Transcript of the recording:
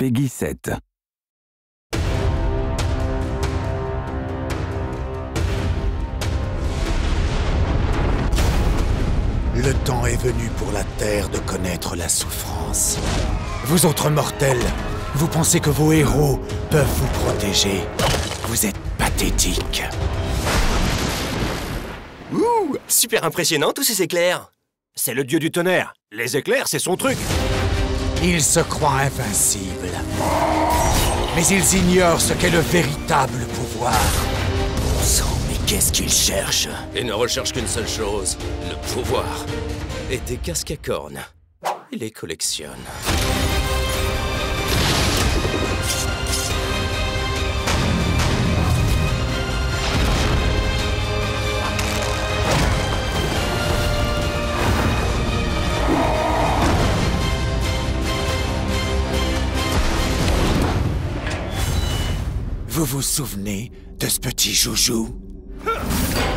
Peggy 7. Le temps est venu pour la Terre de connaître la souffrance. Vous autres mortels, vous pensez que vos héros peuvent vous protéger. Vous êtes pathétiques. Ouh, super impressionnant tous ces éclairs. C'est le dieu du tonnerre. Les éclairs, c'est son truc. Ils se croient invincibles. Mais ils ignorent ce qu'est le véritable pouvoir. Bon sang, mais qu'est-ce qu'ils cherchent? Ils ne recherchent qu'une seule chose, le pouvoir. Et des casques à cornes. Ils les collectionnent. Vous vous souvenez de ce petit joujou?